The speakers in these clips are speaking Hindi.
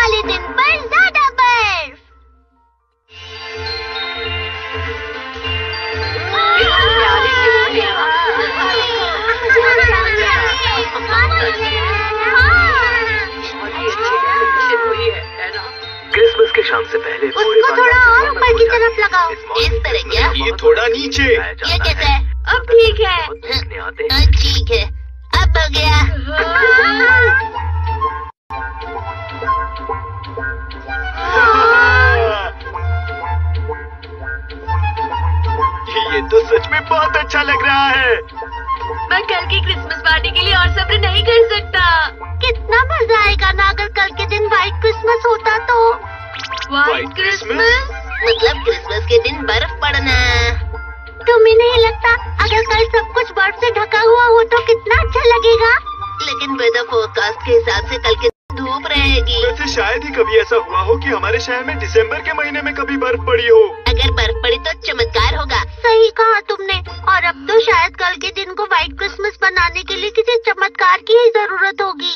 वाले दिन पर ज्यादा बर्फ। क्रिसमस के शाम से पहले उसको थोड़ा और ऊपर की तरफ लगाओ। इस तरह क्या? ये थोड़ा नीचे। ये कैसे है? अब ठीक है। ठीक है, अब हो गया। ये तो सच में बहुत अच्छा लग रहा है। मैं कल की क्रिसमस पार्टी के लिए और सब्र नहीं कर सकता। कितना मजा आएगा ना अगर कल के दिन व्हाइट क्रिसमस होता तो। White Christmas? मतलब क्रिसमस के दिन बर्फ पड़ना। तुम्हें नहीं लगता अगर कल सब कुछ बर्फ से ढका हुआ हो तो कितना अच्छा लगेगा? लेकिन वेदर फोरकास्ट के हिसाब से कल के दिन धूप रहेगी। वैसे शायद ही कभी ऐसा हुआ हो कि हमारे शहर में दिसंबर के महीने में कभी बर्फ पड़ी हो। अगर बर्फ पड़ी तो चमत्कार होगा। सही कहा तुमने। और अब तो शायद कल के दिन को व्हाइट क्रिसमस बनाने के लिए किसी चमत्कार की ही जरूरत होगी।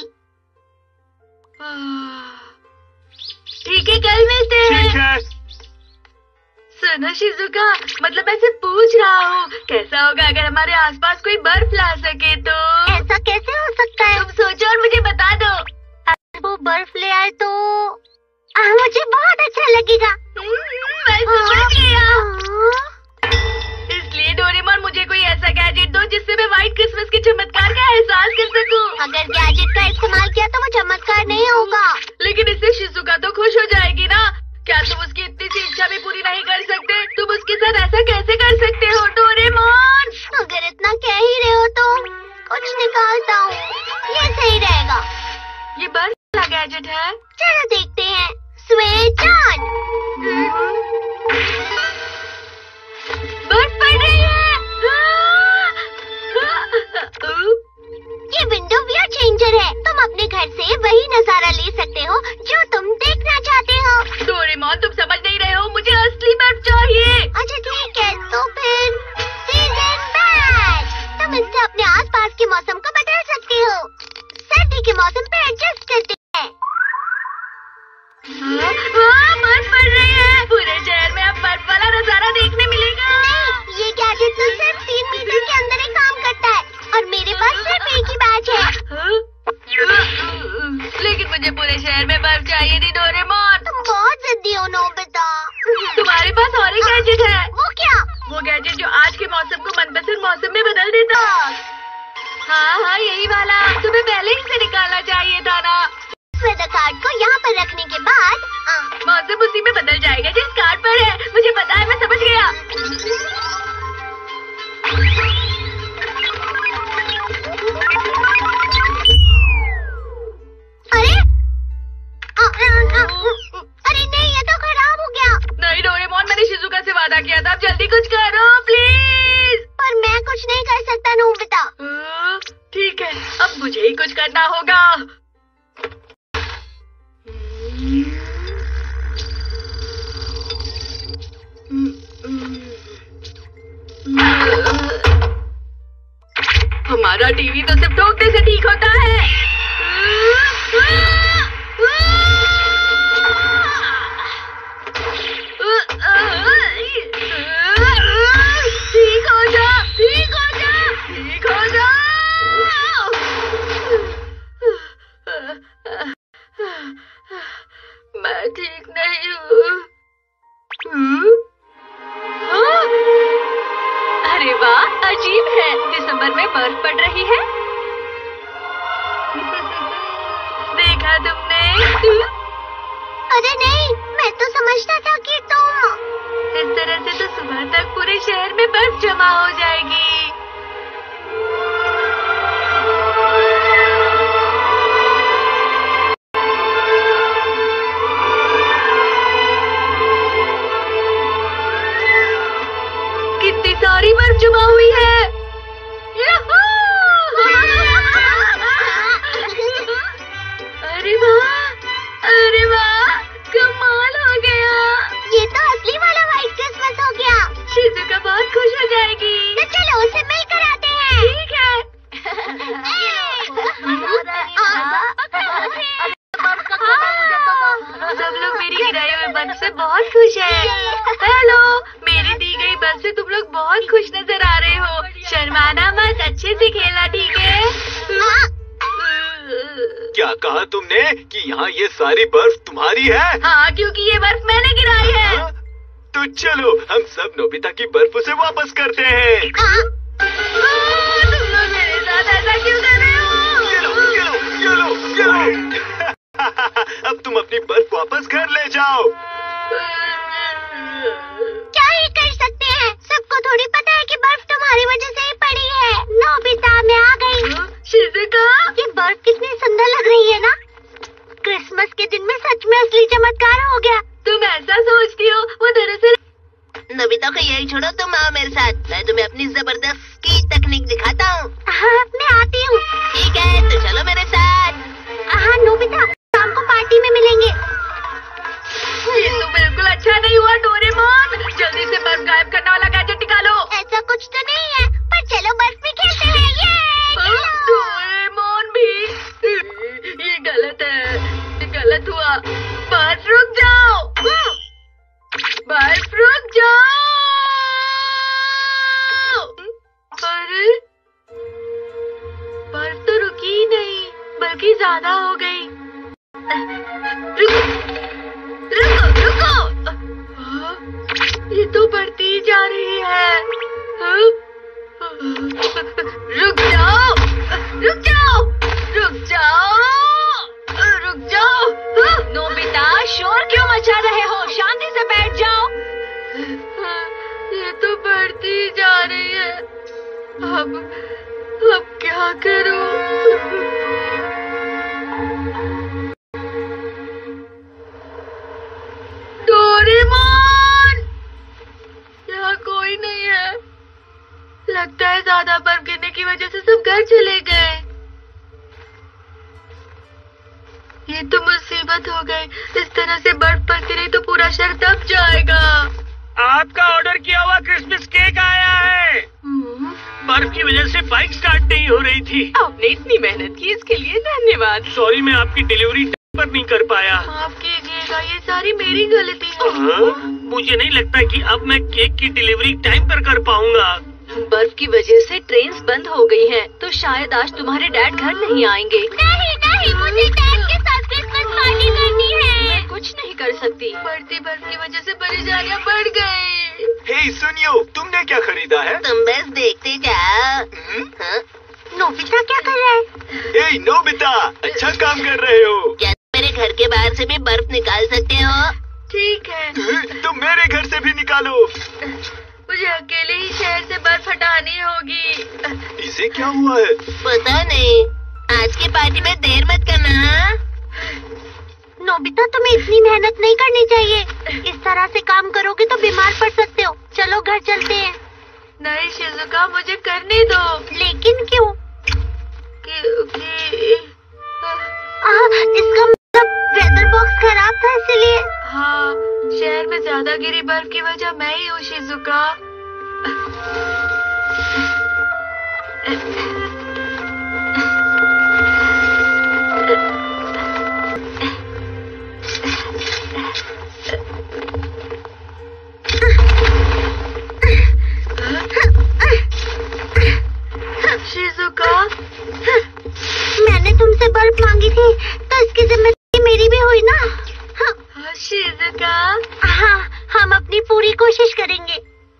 ठीक है, कल मिलते हैं। ठीक है। सुनो शिजुका, मतलब मैं सिर्फ पूछ रहा हूँ कैसा होगा अगर हमारे आसपास कोई बर्फ ला सके तो। ऐसा कैसे हो सकता है? तुम सोचो और मुझे बता दो। अगर वो बर्फ ले आए तो मुझे बहुत अच्छा लगेगा। मैं समझ गया। इसलिए डोरेमोन मुझे कोई ऐसा गैजेट दो जिससे मैं व्हाइट क्रिसमस के चमत्कार का एहसास कर सकूं। अगर गैजेट का इस्तेमाल किया तो वो चमत्कार नहीं होगा। लेकिन इससे शिजुका तो खुश हो जाएगी ना। क्या तुम उसकी इतनी सी इच्छा भी पूरी नहीं कर सकते? तुम उसके साथ ऐसा कैसे कर सकते हो डोरेमोन? अगर इतना कह ही रहे हो तो कुछ निकालता हूँ। ये सही रहेगा। ये बर्फ का गैजेट है। चलो देखते हैं। Switch on. बर्फ पड़ रही है। ये विंडो व्यू चेंजर है। तुम अपने घर से वही नजारा ले सकते हो जो तुम देखना चाहते हो। डोरेमोन तुम समझ नहीं रहे हो, मुझे असली बर्फ चाहिए। अच्छा ठीक है, तो फिर सीजन बैग। तुम इससे अपने आसपास के मौसम को बदल सकते हो। सर्दी के मौसम पे एडजस्ट करते हैं। बर्फ पड़ रही है। पूरे शहर में अब बर्फ वाला नजारा देखने मिलेगा। नहीं, ये गैजेट तो सिर्फ 3 मीटर के अंदर ही काम करता है और मेरे पास सिर्फ एक ही बैच है। लेकिन मुझे पूरे शहर में बर्फ चाहिए थी डोरेमोन। तुम बहुत जिद्दी हो नोबिता। तुम्हारे पास और एक गैजेट है। वो क्या? वो गैजेट जो आज के मौसम को मनपसंद मौसम में बदल देता। हाँ, यही वाला। तुम्हें पहले ही से निकालना चाहिए था ना। वेदर कार्ड को यहाँ पर रखने के बाद मौसम उसी में बदल जाएगा जिस कार्ड पर है। मुझे पता है, मैं समझ गया। अरे नहीं, ये तो खराब हो गया। नहीं डोरेमोन, मैंने शिजुका से वादा किया था। अब जल्दी कुछ करो प्लीज। पर मैं कुछ नहीं कर सकता नोबिता। ठीक है, अब मुझे ही कुछ करना होगा। हमारा टीवी तो सिर्फ ठोकने से ठीक होता है। ठीक हो जा, ठीक हो जा, ठीक हो जा। मैं ठीक नहीं हूँ। अरे वाह, अजीब है। दिसंबर में बर्फ पड़ रही है। देखा तुमने? अरे नहीं, मैं तो समझता था कि तुम। इस तरह से तो सुबह तक पूरे शहर में बर्फ जमा हो जाएगी। कितनी सारी बर्फ जमा हुई है। अरे वाह, अरे वाह, कमाल हो गया। ये तो असली वाला व्हाइट क्रिसमस हो गया। शिजुका बहुत खुश हो जाएगी। तो चलो उसे मिल खुश है। हेलो, मेरी दी गई बर्फ से तुम लोग बहुत खुश नजर आ रहे हो। शर्माना मत, अच्छे से खेलना, ठीक है? क्या कहा तुमने कि यहाँ ये सारी बर्फ तुम्हारी है? हाँ, क्योंकि ये बर्फ मैंने गिराई है। हाँ? तो चलो हम सब नोबिता की बर्फ उसे वापस करते हैं। तुम लोग मेरे साथ ऐसा क्यों कर रहे हो? चलो। अब तुम अपनी बर्फ वापस घर ले जाओ। क्या ही कर सकते हैं? सबको थोड़ी पता है कि बर्फ तुम्हारी वजह से ही पड़ी है। नोबिता, मैं आ गई। शिजुका, ये बर्फ कितनी सुंदर लग रही है ना। क्रिसमस के दिन में सच में असली चमत्कार हो गया। तुम ऐसा सोचती हो, वो दरअसल। नोबिता को यही छोड़ो, तुम आओ मेरे साथ। मैं तुम्हें अपनी जबरदस्त की तकनीक दिखाता हूँ। हाँ, मैं आती हूँ। ठीक है, तो चलो मेरे साथ। हाँ नोबिता, शाम को पार्टी में मिलेंगे। ये तो बिल्कुल अच्छा नहीं हुआ डोरेमोन। जल्दी से बर्फ गायब करने वाला गैजेट निकालो। ऐसा कुछ तो नहीं है, पर चलो बर्फ में खेलते हैं। डोरेमोन भी। ये गलत है, ये गलत हुआ। बर्फ रुक जाओ, बर्फ रुक जाओ। अरे, बर्फ तो रुकी ही नहीं, बल्कि ज्यादा हो गई। रुको। ये तो बढ़ती ही जा रही है। रुक जाओ। नोबिता, शोर क्यों मचा रहे हो? शांति से बैठ जाओ। ये तो बढ़ती ही जा रही है। अब क्या करूं? डोरेमोन, यहाँ कोई नहीं है। लगता है ज्यादा बर्फ गिरने की वजह से सब घर चले गए। ये तो मुसीबत हो गई। इस तरह से बर्फ पड़ती रही तो पूरा शहर दब जाएगा। आपका ऑर्डर किया हुआ क्रिसमस केक आया है। बर्फ की वजह से बाइक स्टार्ट नहीं हो रही थी। आपने इतनी मेहनत की, इसके लिए धन्यवाद। सॉरी, मैं आपकी डिलीवरी टाइम पर नहीं कर पाया। माफ कीजिएगा, ये सारी मेरी गलती है। मुझे नहीं लगता कि अब मैं केक की डिलीवरी टाइम पर कर पाऊंगा। बर्फ की वजह से ट्रेन्स बंद हो गई हैं, तो शायद आज तुम्हारे डैड घर नहीं आएंगे। नहीं, मुझे डैड के साथ क्रिसमस पार्टी करनी है। मैं कुछ नहीं कर सकती। बढ़ती बर्फ की वजह से परेशानियां बढ़ गई। हे सुनियो, तुमने क्या खरीदा है? तुम बस देखते जाओ। नोबिता क्या कर रहा है? हे नोबिता, अच्छा काम कर रहे हो। क्या मेरे घर के बाहर से भी बर्फ निकाल सकते हो? ठीक है। तुम मेरे घर से भी निकालो। मुझे अकेले ही शहर से बर्फ हटानी होगी। इसे क्या हुआ है? पता नहीं। आज की पार्टी में देर मत करना। नोबिता, तुम्हें इतनी मेहनत नहीं करनी चाहिए। इस तरह से काम करोगे तो बीमार पड़ सकते हो। चलो घर चलते हैं। नहीं शिजुका, मुझे करने दो। लेकिन क्यों? इसका मतलब वेदर बॉक्स खराब था इसलिए। हाँ, शहर में ज्यादा गिरी बर्फ की वजह मैं ही हूँ शिजुका। शिजुका, मैंने तुमसे बर्फ मांगी थी, तो इसकी जिम्मेदारी मेरी भी हुई ना। शिजुका, हाँ, हम अपनी पूरी कोशिश करेंगे।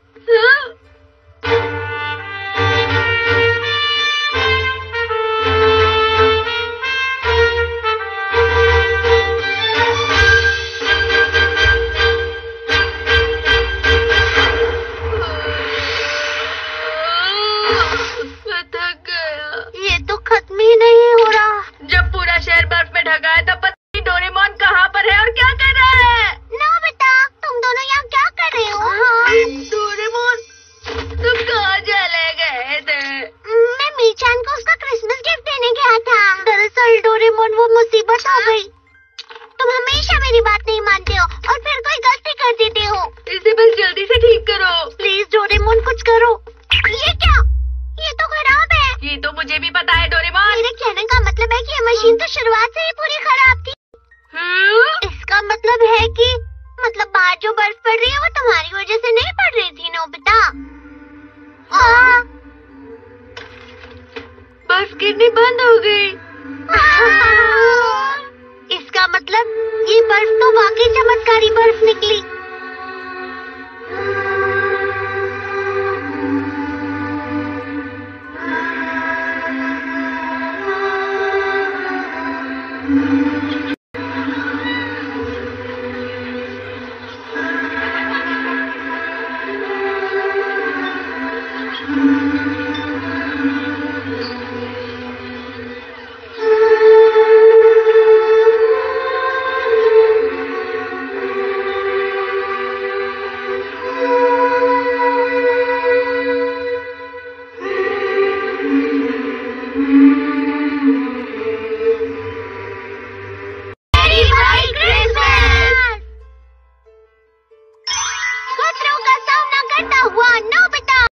मैं थक गया। ये तो खत्म ही नहीं हो रहा। जब पूरा शहर बर्फ में ढका है, तब पता नहीं डोरेमोन कहाँ पर है और क्या कर रहा है। नोबिता, तुम दोनों यहाँ क्या कर रहे हो? डोरेमोन, तुम कहाँ चले गए थे? मैं मीचान को उसका क्रिसमस गिफ्ट देने गया था। दरअसल डोरेमोन, वो मुसीबत हो गई। तुम हमेशा मेरी बात नहीं मानते हो और फिर कोई गलती कर देते हो। इसे बस जल्दी से ठीक करो। प्लीज डोरेमोन, कुछ करो। ये क्या? ये तो खराब है। ये तो मुझे भी पता है डोरेमोन। मेरे कहने का मतलब है कि ये मशीन तो शुरुआत से ही पूरी खराब थी। इसका मतलब है कि बाहर जो बर्फ